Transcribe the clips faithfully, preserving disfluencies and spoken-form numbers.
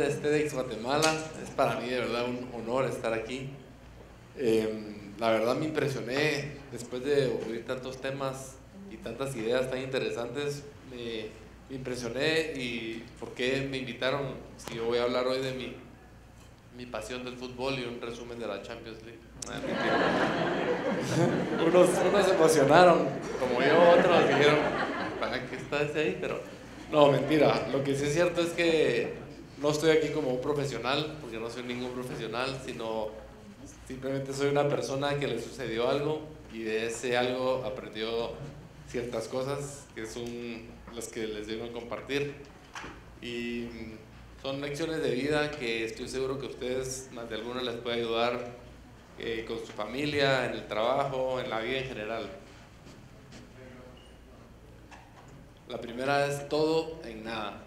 tardes, TEDx Guatemala. Es para mí de verdad un honor estar aquí. Eh, la verdad me impresioné después de oír tantos temas y tantas ideas tan interesantes. Me, me impresioné y por qué me invitaron. Si yo voy a hablar hoy de mi, mi pasión del fútbol y un resumen de la Champions League. Ah, unos, unos se emocionaron, como yo, otros dijeron, ¿para qué está ese ahí? Pero no, mentira. Lo que sí es cierto es que no estoy aquí como un profesional, porque no soy ningún profesional, sino simplemente soy una persona que le sucedió algo y de ese algo aprendió ciertas cosas que son las que les vengo a compartir. Y son lecciones de vida que estoy seguro que a ustedes, más de alguna, les puede ayudar eh, con su familia, en el trabajo, en la vida en general. La primera es todo en nada.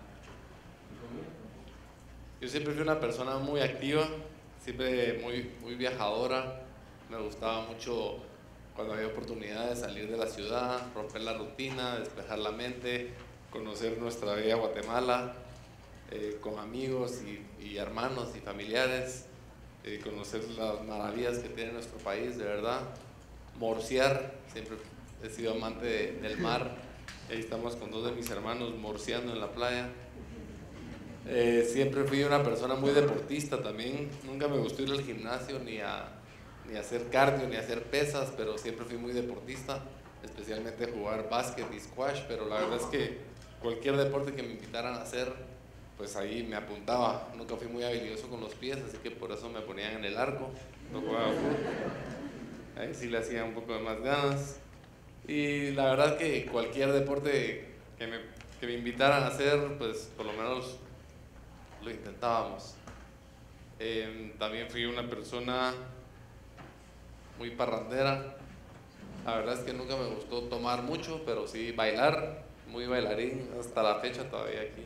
Yo siempre fui una persona muy activa, siempre muy, muy viajadora. Me gustaba mucho cuando había oportunidad de salir de la ciudad, romper la rutina, despejar la mente, conocer nuestra bella Guatemala, eh, con amigos y, y hermanos y familiares, eh, conocer las maravillas que tiene nuestro país, de verdad. Morsear, siempre he sido amante de, del mar. Ahí estamos con dos de mis hermanos morseando en la playa. Eh, siempre fui una persona muy deportista también. Nunca me gustó ir al gimnasio ni a, ni a hacer cardio ni a hacer pesas, pero siempre fui muy deportista, especialmente jugar básquet y squash. Pero la verdad es que cualquier deporte que me invitaran a hacer, pues ahí me apuntaba. Nunca fui muy habilidoso con los pies, así que por eso me ponían en el arco. No jugaba fútbol, ahí sí le hacía un poco de más ganas. Y la verdad que cualquier deporte que me, que me invitaran a hacer, pues por lo menos lo intentábamos. Eh, también fui una persona muy parrandera. La verdad es que nunca me gustó tomar mucho, pero sí bailar, muy bailarín, hasta la fecha todavía aquí.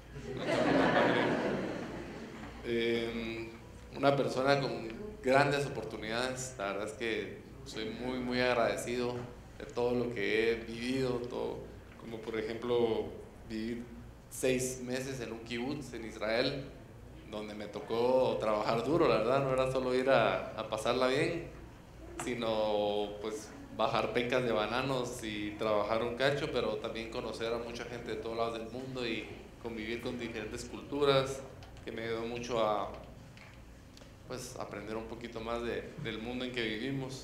Eh, una persona con grandes oportunidades. La verdad es que soy muy, muy agradecido de todo lo que he vivido, todo, como por ejemplo vivir seis meses en un kibutz en Israel, donde me tocó trabajar duro, la verdad. No era solo ir a, a pasarla bien, sino pues bajar pecas de bananos y trabajar un cacho, pero también conocer a mucha gente de todos lados del mundo y convivir con diferentes culturas, que me ayudó mucho a pues aprender un poquito más de, del mundo en que vivimos.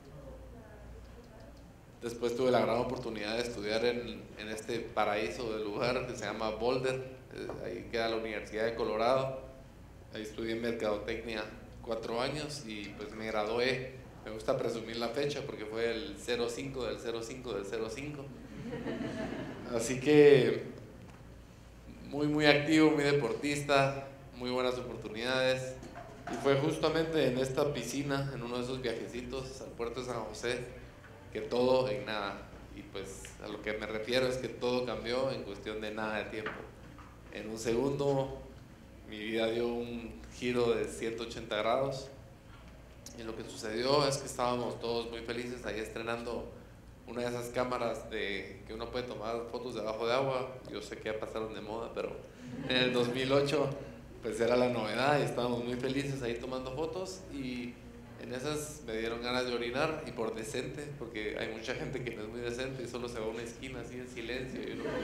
Después tuve la gran oportunidad de estudiar en, en este paraíso de lugar que se llama Boulder. Eh, ahí queda la Universidad de Colorado. Ahí estudié mercadotecnia cuatro años y pues me gradué. Me gusta presumir la fecha porque fue el cero cinco del cero cinco del cero cinco. Así que muy muy activo, muy deportista, muy buenas oportunidades. Y fue justamente en esta piscina, en uno de esos viajecitos al puerto de San José, que todo en nada. Y pues a lo que me refiero es que todo cambió en cuestión de nada de tiempo. En un segundo mi vida dio un giro de ciento ochenta grados y lo que sucedió es que estábamos todos muy felices ahí estrenando una de esas cámaras de que uno puede tomar fotos debajo de agua. Yo sé que ya pasaron de moda, pero en el dos mil ocho pues era la novedad y estábamos muy felices ahí tomando fotos, y en esas me dieron ganas de orinar, y por decente, porque hay mucha gente que no es muy decente y solo se va a una esquina así en silencio y uno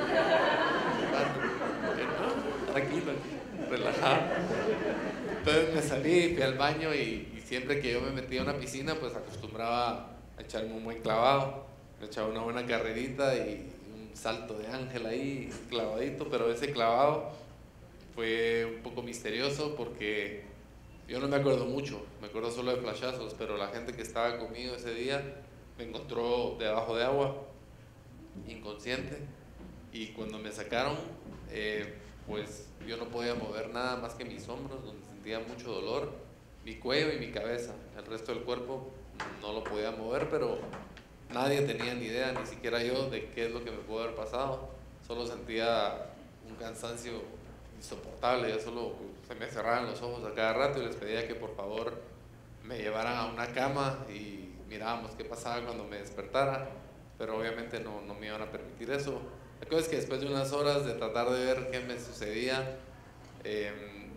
no, tranquilo, relajado. Entonces me salí, fui al baño y, y siempre que yo me metía a una piscina pues acostumbraba a echarme un buen clavado. Me echaba una buena carrerita y un salto de ángel ahí, clavadito, pero ese clavado fue un poco misterioso porque yo no me acuerdo mucho, me acuerdo solo de flashazos, pero la gente que estaba conmigo ese día me encontró debajo de agua, inconsciente, y cuando me sacaron, eh, pues yo no podía mover nada más que mis hombros, donde sentía mucho dolor, mi cuello y mi cabeza. El resto del cuerpo no lo podía mover, pero nadie tenía ni idea, ni siquiera yo, de qué es lo que me pudo haber pasado. Solo sentía un cansancio insoportable, ya solo se me cerraban los ojos a cada rato y les pedía que por favor me llevaran a una cama y mirábamos qué pasaba cuando me despertara, pero obviamente no, no me iban a permitir eso. La cosa es que después de unas horas de tratar de ver qué me sucedía, eh,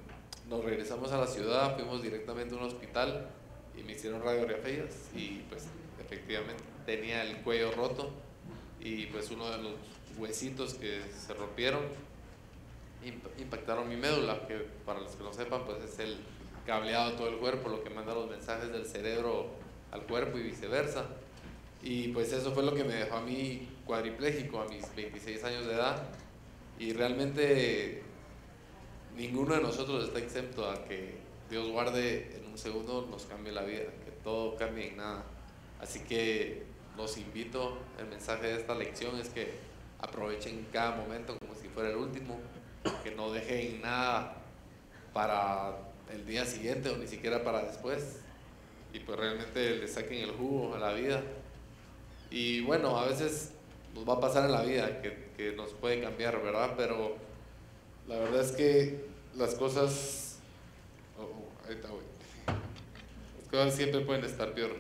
nos regresamos a la ciudad, fuimos directamente a un hospital y me hicieron radiografías y pues efectivamente tenía el cuello roto y pues uno de los huesitos que se rompieron impactaron mi médula, que para los que no sepan pues es el cableado de todo el cuerpo, lo que manda los mensajes del cerebro al cuerpo y viceversa. Y pues eso fue lo que me dejó a mí cuadripléjico a mis veintiséis años de edad, y realmente ninguno de nosotros está exento a que Dios guarde en un segundo nos cambie la vida, que todo cambie en nada. Así que los invito, el mensaje de esta lección es que aprovechen cada momento como si fuera el último, que no dejen nada para el día siguiente o ni siquiera para después, y pues realmente le saquen el jugo a la vida. Y bueno, a veces nos va a pasar en la vida que, que nos puede cambiar, ¿verdad? Pero la verdad es que las cosas, oh, oh, ahí está, güey. Las cosas siempre pueden estar peor.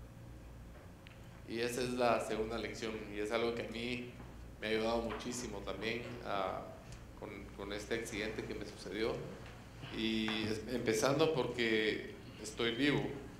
Y esa es la segunda lección, y es algo que a mí me ha ayudado muchísimo también a, con, con este accidente que me sucedió. Y es, empezando porque estoy vivo.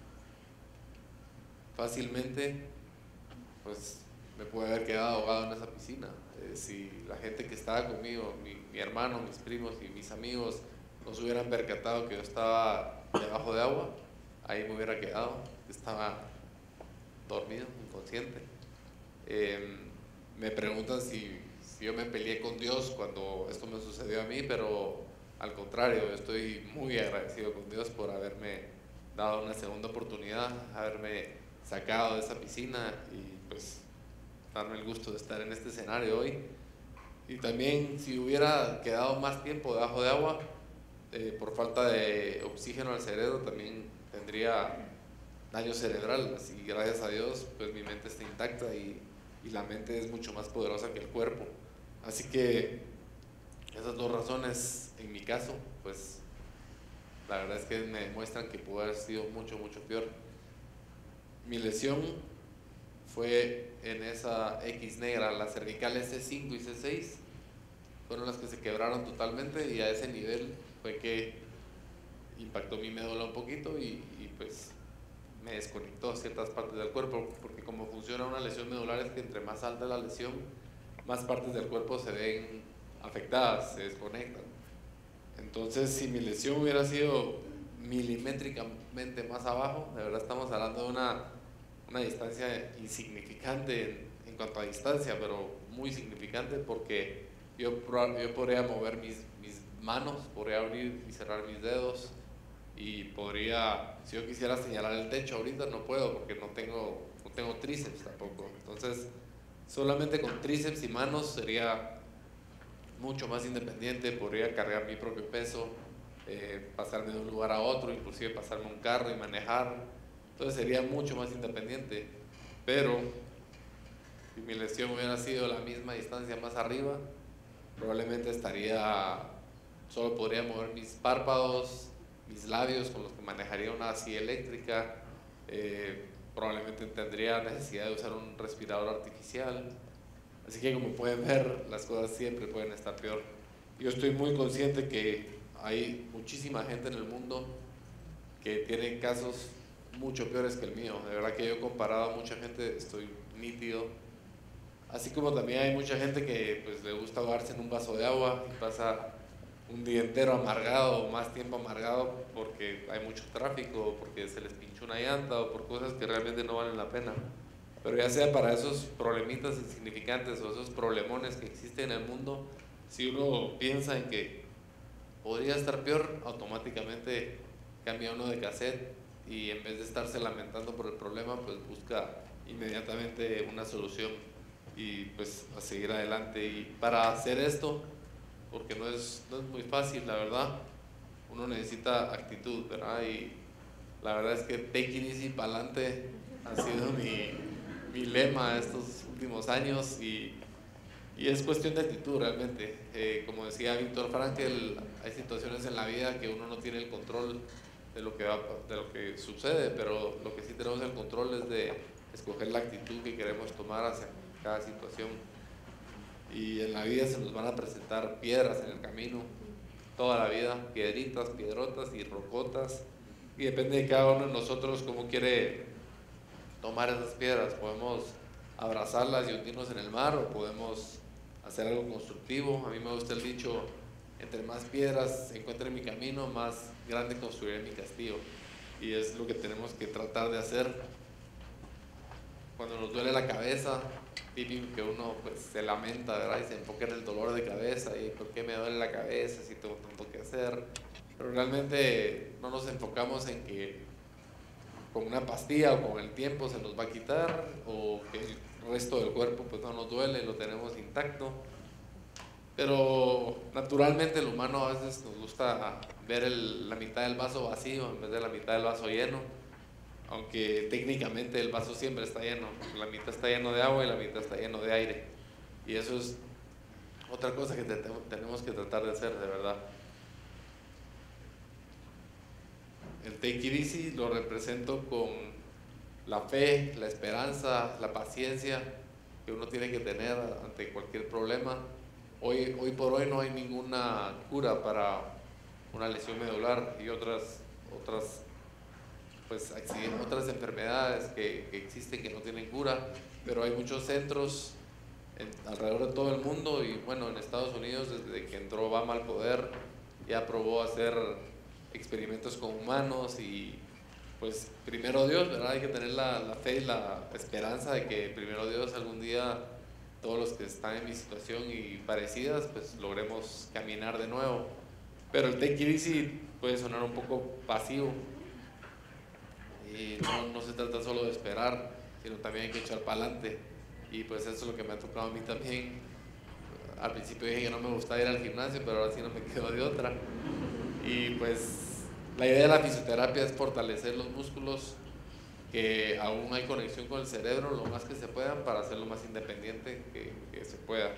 Fácilmente pues me pude haber quedado ahogado en esa piscina. Eh, si la gente que estaba conmigo, mi, mi hermano, mis primos y mis amigos no se hubieran percatado que yo estaba debajo de agua, ahí me hubiera quedado. Estaba dormido, inconsciente. Eh, me preguntan si, si yo me peleé con Dios cuando esto me sucedió a mí, pero al contrario, yo estoy muy agradecido con Dios por haberme dado una segunda oportunidad, haberme sacado de esa piscina y pues darme el gusto de estar en este escenario hoy. Y también si hubiera quedado más tiempo debajo de agua, eh, por falta de oxígeno al cerebro, también tendría daño cerebral. Así, gracias a Dios, pues mi mente está intacta y, y la mente es mucho más poderosa que el cuerpo. Así que esas dos razones, en mi caso, pues la verdad es que me demuestran que pudo haber sido mucho, mucho peor. Mi lesión fue en esa X negra, las cervicales C cinco y C seis fueron las que se quebraron totalmente, y a ese nivel fue que impactó mi médula un poquito y, y pues me desconectó ciertas partes del cuerpo, porque como funciona una lesión medular es que entre más alta la lesión, más partes del cuerpo se ven afectadas, se desconectan. Entonces, si mi lesión hubiera sido milimétricamente más abajo, de verdad estamos hablando de una, una distancia insignificante en, en cuanto a distancia, pero muy significante, porque yo, yo podría mover mis, mis manos, podría abrir y cerrar mis dedos, y podría, si yo quisiera señalar el techo ahorita no puedo porque no tengo, no tengo tríceps tampoco. Entonces solamente con tríceps y manos sería mucho más independiente, podría cargar mi propio peso, eh, pasarme de un lugar a otro, inclusive pasarme un carro y manejar. Entonces sería mucho más independiente. Pero si mi lesión hubiera sido la misma distancia más arriba, probablemente estaría, solo podría mover mis párpados, mis labios con los que manejaría una silla eléctrica, eh, probablemente tendría necesidad de usar un respirador artificial. Así que, como pueden ver, las cosas siempre pueden estar peor. Yo estoy muy consciente que hay muchísima gente en el mundo que tiene casos mucho peores que el mío. De verdad que yo, comparado a mucha gente, estoy nítido. Así como también hay mucha gente que pues le gusta ahogarse en un vaso de agua y pasa un día entero amargado, o más tiempo amargado, porque hay mucho tráfico, porque se les pinchó una llanta o por cosas que realmente no valen la pena. Pero ya sea para esos problemitas insignificantes o esos problemones que existen en el mundo, si uno piensa en que podría estar peor, automáticamente cambia uno de cassette y en vez de estarse lamentando por el problema, pues busca inmediatamente una solución y pues a seguir adelante. Y para hacer esto, porque no es, no es muy fácil, la verdad, uno necesita actitud, ¿verdad? Y la verdad es que take it easy, pa'lante, ha sido mi, mi lema estos últimos años, y, y es cuestión de actitud realmente. Eh, como decía Víctor Frankl, hay situaciones en la vida que uno no tiene el control de lo que va, de lo que sucede, pero lo que sí tenemos el control es de escoger la actitud que queremos tomar hacia cada situación. Y en la vida se nos van a presentar piedras en el camino, toda la vida, piedritas, piedrotas y rocotas, y depende de cada uno de nosotros cómo quiere tomar esas piedras. Podemos abrazarlas y hundirnos en el mar, o podemos hacer algo constructivo. A mí me gusta el dicho: entre más piedras encuentre en mi camino, más grande construiré mi castillo. Y es lo que tenemos que tratar de hacer. Cuando nos duele la cabeza, típico que uno pues se lamenta, ¿verdad? Y se enfoca en el dolor de cabeza, y ¿por qué me duele la cabeza si tengo tanto que hacer? Pero realmente no nos enfocamos en que con una pastilla o con el tiempo se nos va a quitar, o que el resto del cuerpo pues no nos duele, lo tenemos intacto. Pero naturalmente el humano a veces nos gusta ver el, la mitad del vaso vacío en vez de la mitad del vaso lleno, aunque técnicamente el vaso siempre está lleno. La mitad está lleno de agua y la mitad está lleno de aire, y eso es otra cosa que te, tenemos que tratar de hacer de verdad. El take it easy lo represento con la fe, la esperanza, la paciencia que uno tiene que tener ante cualquier problema. Hoy, hoy por hoy no hay ninguna cura para una lesión medular y otras, otras, pues, otras enfermedades que, que existen que no tienen cura, pero hay muchos centros en, alrededor de todo el mundo, y bueno, en Estados Unidos, desde que entró Obama al poder, ya probó hacer experimentos con humanos. Y pues primero Dios, ¿verdad? Hay que tener la, la fe y la esperanza de que primero Dios algún día todos los que están en mi situación y parecidas pues logremos caminar de nuevo. Pero el take it easy puede sonar un poco pasivo, y no, no se trata solo de esperar, sino también hay que echar para adelante. Y pues eso es lo que me ha tocado a mí también. Al principio dije que no me gustaba ir al gimnasio, pero ahora sí no me quedo de otra. Y pues la idea de la fisioterapia es fortalecer los músculos, que aún hay conexión con el cerebro, lo más que se puedan, para hacerlo más independiente que, que se pueda.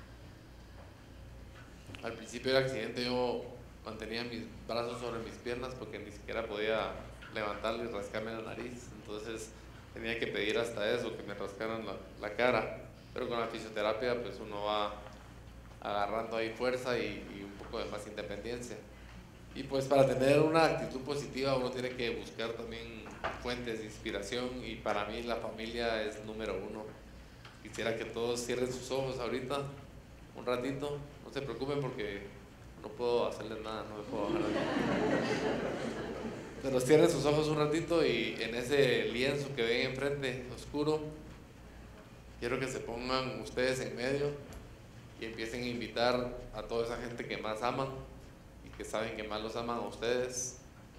Al principio del accidente yo mantenía mis brazos sobre mis piernas porque ni siquiera podía levantarlo y rascarme la nariz, entonces tenía que pedir hasta eso, que me rascaran la, la cara. Pero con la fisioterapia pues uno va agarrando ahí fuerza y, y un poco de más independencia. Y pues para tener una actitud positiva uno tiene que buscar también fuentes de inspiración, y para mí la familia es número uno. Quisiera que todos cierren sus ojos ahorita un ratito, no se preocupen porque no puedo hacerles nada, no me puedo bajar aquí. Pero cierren sus ojos un ratito, y en ese lienzo que ven enfrente oscuro, quiero que se pongan ustedes en medio y empiecen a invitar a toda esa gente que más aman, que saben que más los aman a ustedes.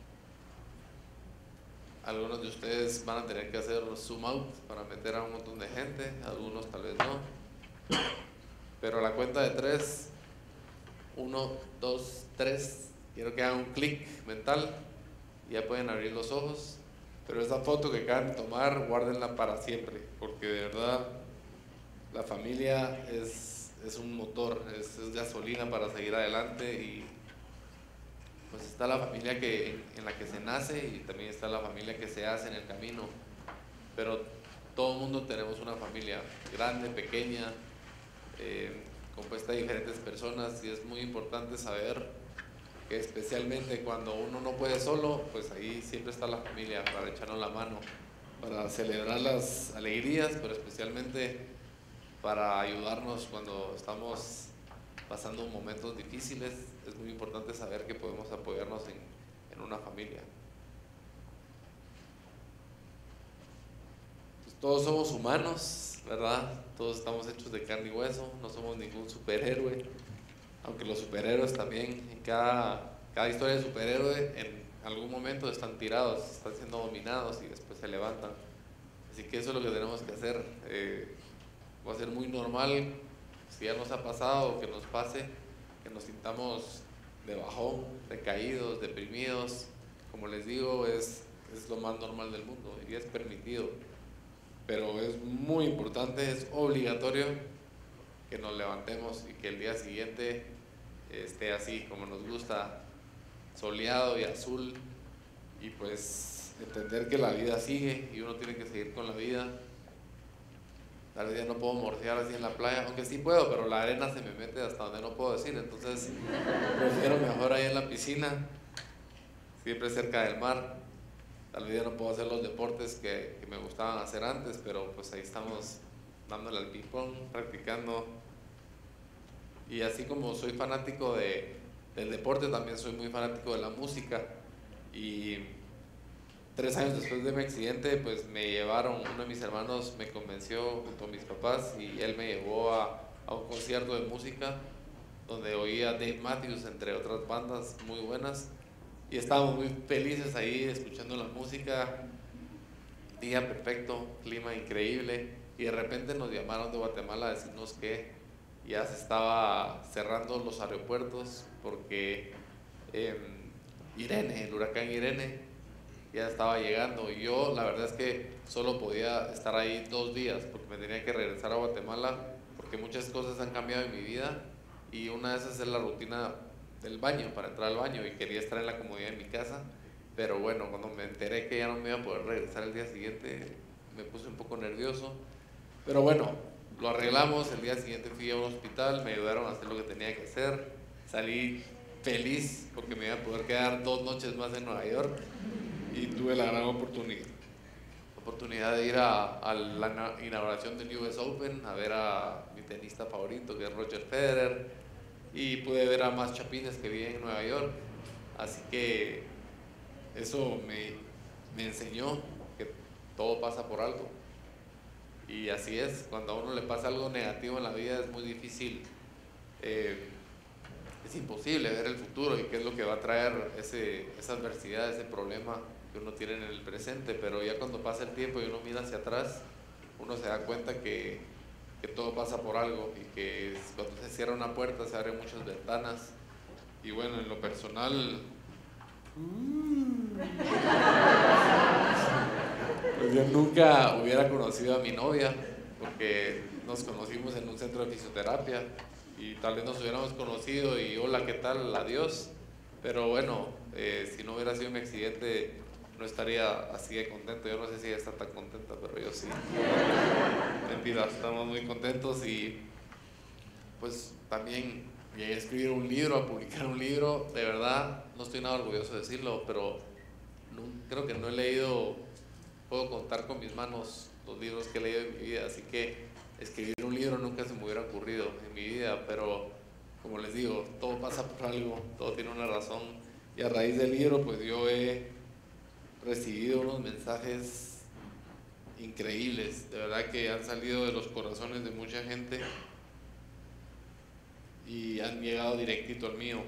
Algunos de ustedes van a tener que hacer zoom out para meter a un montón de gente, algunos tal vez no, pero a la cuenta de tres, uno, dos, tres, quiero que hagan un clic mental y ya pueden abrir los ojos. Pero esa foto que acaban de tomar, guárdenla para siempre, porque de verdad la familia es, es un motor, es, es gasolina para seguir adelante. Y pues está la familia que, en la que se nace, y también está la familia que se hace en el camino. Pero todo el mundo tenemos una familia, grande, pequeña, eh, compuesta de diferentes personas, y es muy importante saber que especialmente cuando uno no puede solo, pues ahí siempre está la familia para echarnos la mano, para celebrar las alegrías, pero especialmente para ayudarnos cuando estamos pasando momentos difíciles. Es muy importante saber que podemos apoyarnos en, en una familia. Pues todos somos humanos, ¿verdad? Todos estamos hechos de carne y hueso, no somos ningún superhéroe, aunque los superhéroes también, en cada, cada historia de superhéroe, en algún momento están tirados, están siendo dominados y después se levantan. Así que eso es lo que tenemos que hacer. Eh, va a ser muy normal, si ya nos ha pasado, que nos pase, que nos sintamos de bajón, decaídos, deprimidos. Como les digo, es, es lo más normal del mundo y es permitido, pero es muy importante, es obligatorio que nos levantemos y que el día siguiente esté así como nos gusta, soleado y azul, y pues entender que la vida sigue y uno tiene que seguir con la vida. tal vez ya no puedo mordear así en la playa, aunque sí puedo, pero la arena se me mete hasta donde no puedo decir, entonces prefiero mejor ahí en la piscina, siempre cerca del mar. Tal vez ya no puedo hacer los deportes que, que me gustaban hacer antes, pero pues ahí estamos dándole al ping-pong, practicando. Y así como soy fanático de, del deporte, también soy muy fanático de la música. Y tres años después de mi accidente, pues me llevaron, uno de mis hermanos me convenció junto a mis papás y él me llevó a, a un concierto de música donde oía a Dave Matthews, entre otras bandas muy buenas. Y estábamos muy felices ahí escuchando la música, día perfecto, clima increíble, y de repente nos llamaron de Guatemala a decirnos que ya se estaba cerrando los aeropuertos porque eh, Irene, el huracán Irene, ya estaba llegando, y yo la verdad es que solo podía estar ahí dos días porque me tenía que regresar a Guatemala porque muchas cosas han cambiado en mi vida y una de esas es la rutina del baño, para entrar al baño, y quería estar en la comodidad de mi casa, pero bueno, cuando me enteré que ya no me iba a poder regresar el día siguiente me puse un poco nervioso, pero bueno, lo arreglamos. El día siguiente fui a un hospital, me ayudaron a hacer lo que tenía que hacer, salí feliz porque me iba a poder quedar dos noches más en Nueva York y tuve la gran oportunidad, oportunidad de ir a, a la inauguración del U S Open, a ver a mi tenista favorito que es Roger Federer, y pude ver a más chapines que vi en Nueva York, así que eso me, me enseñó que todo pasa por algo. Y así es, cuando a uno le pasa algo negativo en la vida es muy difícil, eh, es imposible ver el futuro y qué es lo que va a traer ese, esa adversidad, ese problema que uno tiene en el presente, pero ya cuando pasa el tiempo y uno mira hacia atrás, uno se da cuenta que, que todo pasa por algo y que cuando se cierra una puerta se abren muchas ventanas. Y bueno, en lo personal, pues yo nunca hubiera conocido a mi novia porque nos conocimos en un centro de fisioterapia y tal vez nos hubiéramos conocido y hola, ¿qué tal? Adiós. Pero bueno, eh, si no hubiera sido mi accidente no estaría así de contento. Yo no sé si ella está tan contenta, pero yo sí. Mentira, estamos muy contentos y pues también llegué a escribir un libro, a publicar un libro. De verdad, no estoy nada orgulloso de decirlo, pero no, creo que no he leído, puedo contar con mis manos los libros que he leído en mi vida, así que escribir un libro nunca se me hubiera ocurrido en mi vida, pero como les digo, todo pasa por algo, todo tiene una razón, y a raíz del libro pues yo he recibido unos mensajes increíbles, de verdad que han salido de los corazones de mucha gente y han llegado directito al mío.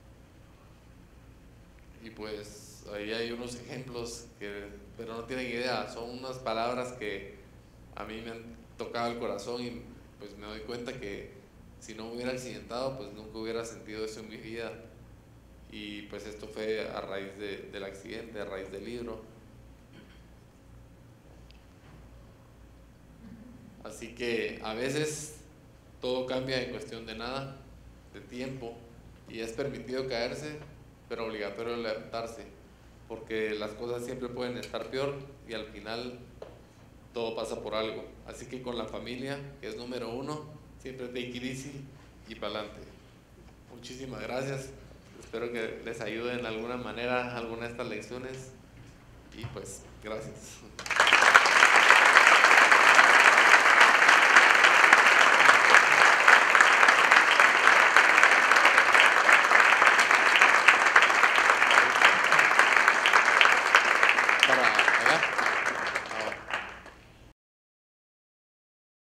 Y pues ahí hay unos ejemplos que, pero no tienen idea, son unas palabras que a mí me han tocado el corazón y pues me doy cuenta que si no me hubiera accidentado pues nunca hubiera sentido eso en mi vida. Y pues esto fue a raíz de, del accidente, a raíz del libro. Así que a veces todo cambia en cuestión de nada, de tiempo, y es permitido caerse, pero obligatorio levantarse, porque las cosas siempre pueden estar peor y al final todo pasa por algo. Así que con la familia, que es número uno, siempre take it easy y para adelante. Muchísimas gracias. Espero que les ayude en alguna manera alguna de estas lecciones y pues gracias.